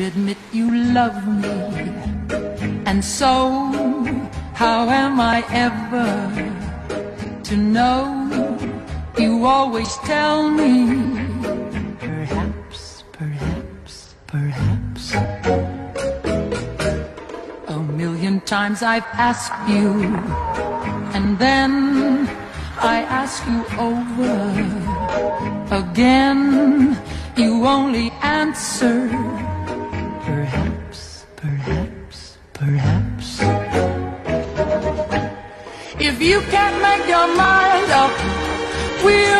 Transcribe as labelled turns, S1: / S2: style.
S1: admit you love me, and so how am I ever to know? You always tell me, perhaps, perhaps, perhaps. A million times I've asked you, and then I ask you over again. You only answer, perhaps, perhaps, perhaps. If you can't make your mind up, we'll